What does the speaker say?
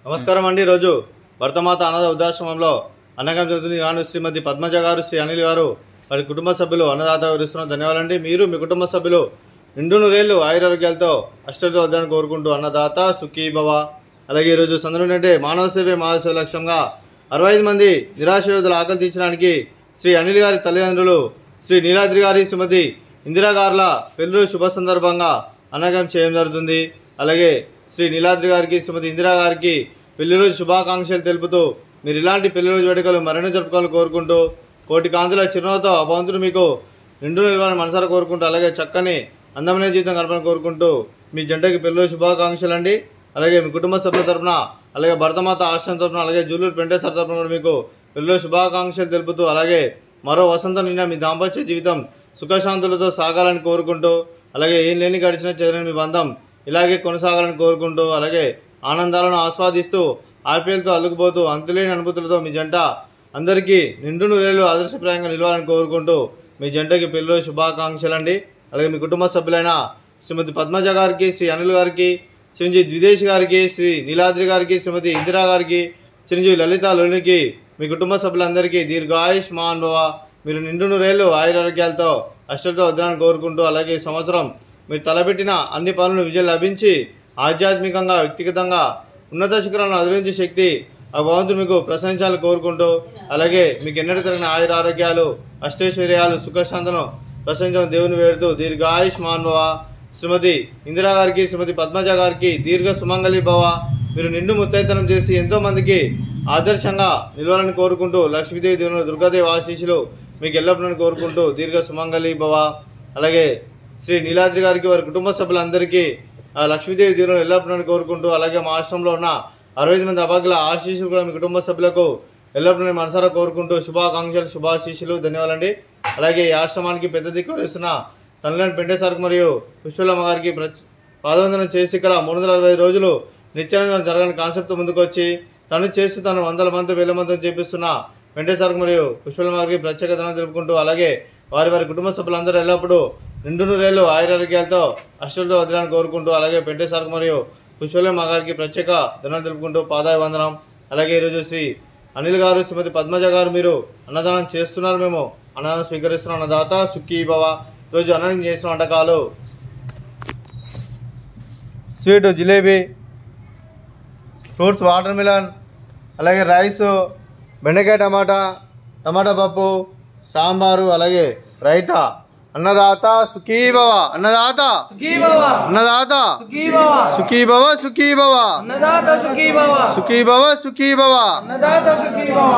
నమస్కారం అండి। రోజు భరతమాత అనాథ వృద్ధాశ్రమంలో అన్నగం జరుగుతుంది। గాను శ్రీమతి పద్మజ గారు, శ్రీ అనిల్ గారు వారి కుటుంబ సభ్యులు అన్నదాత వివరిస్తున్న ధన్యవాదాలండి। మీరు మీ కుటుంబ సభ్యులు నిండు నూరేళ్లు ఆయురారోగ్యాలతో అష్టతో వద్దని కోరుకుంటూ అన్నదాత సుఖీ భవ। అలాగే ఈరోజు సందర్భం అంటే మానవ సేవే మానవ లక్ష్యంగా 65 మంది నిరాశ్రయుల ఆకలి తీర్చడానికి శ్రీ అనిల్ గారి తల్లిదండ్రులు శ్రీ నీలాద్రి గారి శ్రీమతి ఇందిరా గార్ల పెళ్లి శుభ సందర్భంగా అన్నగం చేయడం జరుగుతుంది। అలాగే శ్రీ నీలాద్రి గారికి శ్రీమతి ఇందిరా గారికి పెళ్లి రోజు శుభాకాంక్షలు తెలుపుతూ మీరు ఇలాంటి పెళ్లి రోజు వేడుకలు మరెన్నో జరుపుకోవాలని కోరుకుంటూ కోటి కాంతుల చిరునవ్వుతో ఆ భగవంతుడు మీకు నిండు నిలవాలని మనసారా కోరుకుంటూ అలాగే చక్కని అందమైన జీవితం గడపాలని కోరుకుంటూ మీ జంటకి పెళ్లి రోజు శుభాకాంక్షలు అండి। అలాగే మీ కుటుంబ సభ్యుల తరఫున అలాగే భరతమాత ఆశ్రమం తరఫున అలాగే జూలూరు పెంటేశ్వర తరఫున కూడా మీకు పెళ్లి రోజు శుభాకాంక్షలు తెలుపుతూ అలాగే మరో వసంతం నిన్న మీ దాంపత్య జీవితం సుఖశాంతులతో సాగాలని కోరుకుంటూ అలాగే ఏం లేని గడిచిన చెదరని మీ బంధం ఇలాగే కొనసాగాలని కోరుకుంటూ అలాగే ఆనందాలను ఆస్వాదిస్తూ ఆప్యాయలతో అల్లుకుపోతూ అంతులేని అనుభూతులతో మీ జంట అందరికీ నిండు నూరేళ్లు ఆదర్శప్రాయంగా నిలవాలని కోరుకుంటూ మీ జంటకి పెళ్లి శుభాకాంక్షలు అండి। అలాగే మీ కుటుంబ సభ్యులైన శ్రీమతి పద్మజ గారికి, శ్రీ అనిల్ గారికి, చిరంజీవి ద్విదేశ్ గారికి, శ్రీ నీలాద్రి గారికి, శ్రీమతి ఇందిరా గారికి, చిరంజీవి లలిత లోనికి మీ కుటుంబ సభ్యులందరికీ దీర్ఘాయుష్మాన్ భవ। మీరు నిండు నూరేళ్లు ఆయురారోగ్యాలతో అష్టతో వద్దని కోరుకుంటూ అలాగే ఈ సంవత్సరం మీరు తలపెట్టిన అన్ని పనులు విజయం లభించి ఆధ్యాత్మికంగా వ్యక్తిగతంగా ఉన్నత శిఖరాలను అధిరోహించే శక్తి ఆ భగవంతుడు మీకు ప్రశంసాలు కోరుకుంటూ అలాగే మీకు ఎన్నడూ తగిన ఆయుర ఆరోగ్యాలు అష్టైశ్వర్యాలు సుఖశాంతను ప్రశంసను దేవుని వేడుతూ దీర్ఘాయుష్మాన్ భవ। శ్రీమతి ఇందిరా గారికి, శ్రీమతి పద్మజ గారికి దీర్ఘ సుమంగళి భవ। మీరు నిండు ముత్తైతనం చేసి ఎంతో మందికి ఆదర్శంగా నిలవాలని కోరుకుంటూ లక్ష్మీదేవి దేవుని దుర్గాదేవి ఆశీస్సులు మీకు ఎల్లప్పుడూ కోరుకుంటూ దీర్ఘ సుమంగళి భవ। అలాగే శ్రీ నీలాద్రి గారికి వారి కుటుంబ సభ్యులందరికీ లక్ష్మీదేవి దీవులను ఎల్లప్పుడూ కోరుకుంటూ అలాగే మా ఆశ్రమంలో ఉన్న 65 మంది అభాగ్యుల ఆశీస్సులు కూడా మీ కుటుంబ సభ్యులకు ఎల్లప్పుడూ మనసారా కోరుకుంటూ శుభాకాంక్షలు శుభాశీస్సులు ధన్యవాదాలండి। అలాగే ఈ ఆశ్రమానికి పెద్ద దిక్కు వేస్తున్న తనలేని పెంటేశ్వరకు మరియు పుష్పలమ్మ గారికి పాదవందనం చేసి ఇక్కడ 365 రోజులు నిత్యానందం జరగని కాన్సెప్ట్ ముందుకు వచ్చి తను చేస్తూ తను 100 మంది 1000 మందితో చేపిస్తున్న పెంటేశ్వరకు మరియు పుష్పలమ్మ గారికి ప్రత్యేక ధన్యవాదాలు తెలుపుకుంటూ అలాగే వారి కుటుంబ సభ్యులందరూ ఎల్లప్పుడూ నిండు నూరేళ్లు ఆయురారోగ్యాలతో అష్టతో వదలని కోరుకుంటూ అలాగే పెంటేశ్వరకు మరియు పుష్పలమ్మ గారికి ప్రత్యేక ధన్యవాదాలు తెలుపుకుంటూ పాదాయ వందనం। అలాగే ఈరోజు శ్రీ అనిల్ గారు, శ్రీమతి పద్మజ గారు మీరు అన్నదానం చేస్తున్నారు, మేము అన్నదానం స్వీకరిస్తున్నాం। అన్నదాత సుఖీ భవ। ఈరోజు అన్నం చేసిన వంటకాలు sweet jalebi, fruits watermelon, అలాగే రైసు, బెండకాయ టమాటా పప్పు, సాంబారు, అలాగే రైతా। అన్నదాత సుఖీ భవ, అన్నదాత సుఖీ భవ, అన్నదాత సుఖీ భవ, సుఖీ భవ సుఖీ భవ, అన్నదాత సుఖీ భవ, సుఖీ భవ సుఖీ భవ, అన్నదాత సుఖీ భవ।